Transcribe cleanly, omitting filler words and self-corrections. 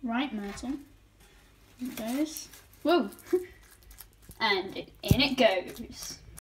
Right, Myrtle. Here it goes. Whoa! And in it goes.